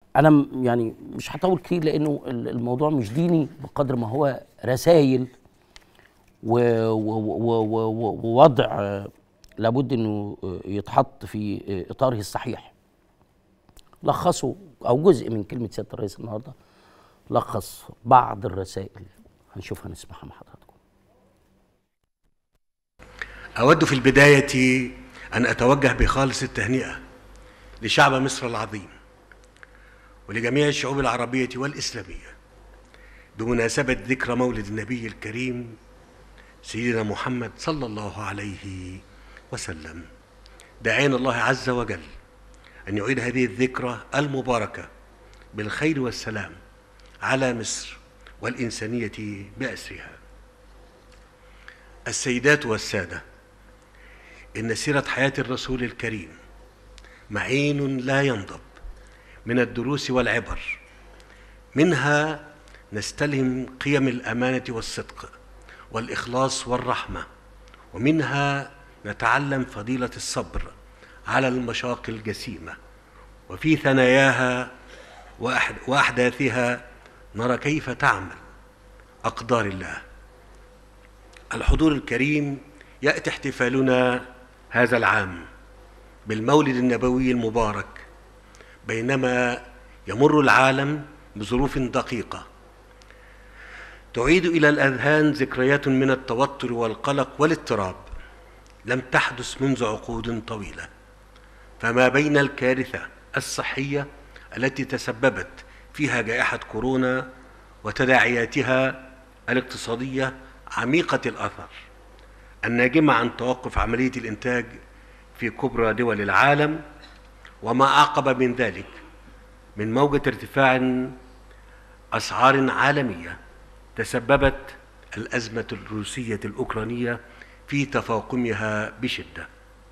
انا يعني مش هطول كتير لانه الموضوع مش ديني بقدر ما هو رسائل ووضع لابد انه يتحط في اطاره الصحيح. لخصوا او جزء من كلمه سياده الرئيس النهارده، لخص بعض الرسائل هنشوفها نسمعها مع حضراتكم. أود في البداية أن أتوجه بخالص التهنئة لشعب مصر العظيم ولجميع الشعوب العربية والإسلامية بمناسبة ذكرى مولد النبي الكريم سيدنا محمد صلى الله عليه وسلم، داعين الله عز وجل أن يعيد هذه الذكرى المباركة بالخير والسلام على مصر والإنسانية بأسرها. السيدات والسادة، إن سيرة حياة الرسول الكريم معين لا ينضب من الدروس والعبر، منها نستلهم قيم الأمانة والصدق والإخلاص والرحمة، ومنها نتعلم فضيلة الصبر على المشاق الجسيمة، وفي ثناياها وأحداثها نرى كيف تعمل أقدار الله. الحضور الكريم، يأتي احتفالنا هذا العام بالمولد النبوي المبارك بينما يمر العالم بظروف دقيقة تعيد إلى الأذهان ذكريات من التوتر والقلق والاضطراب لم تحدث منذ عقود طويلة، فما بين الكارثة الصحية التي تسببت فيها جائحة كورونا وتداعياتها الاقتصادية عميقة الأثر الناجمة عن توقف عملية الإنتاج في كبرى دول العالم، وما أعقب من ذلك من موجة ارتفاع أسعار عالمية تسببت الأزمة الروسية الأوكرانية في تفاقمها بشدة،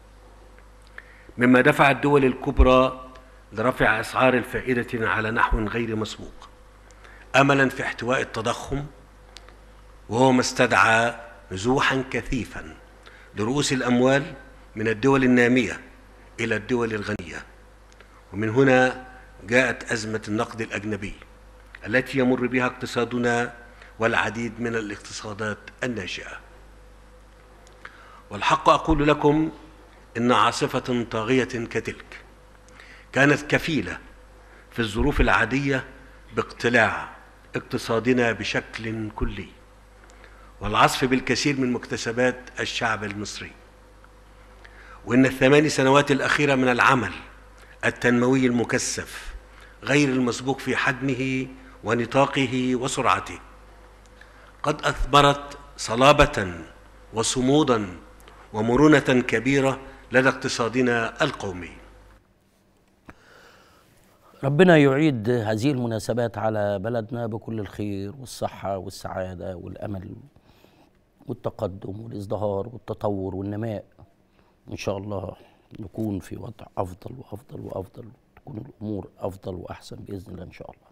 مما دفع الدول الكبرى لرفع أسعار الفائدة على نحو غير مسبوق أملا في احتواء التضخم، وهو ما استدعى نزوحا كثيفا لرؤوس الأموال من الدول النامية إلى الدول الغنية. ومن هنا جاءت أزمة النقد الأجنبي التي يمر بها اقتصادنا والعديد من الاقتصادات الناشئة. والحق أقول لكم إن عاصفة طاغية كتلك كانت كفيلة في الظروف العادية باقتلاع اقتصادنا بشكل كلي والعصف بالكثير من مكتسبات الشعب المصري. وإن ال8 سنوات الأخيرة من العمل التنموي المكثف غير المسبوق في حجمه ونطاقه وسرعته قد أثمرت صلابة وصمودا ومرونة كبيرة لدى اقتصادنا القومي. ربنا يعيد هذه المناسبات على بلدنا بكل الخير والصحة والسعادة والأمل والتقدم والازدهار والتطور والنماء. إن شاء الله نكون في وضع أفضل وأفضل وأفضل، تكون الأمور أفضل وأحسن بإذن الله إن شاء الله.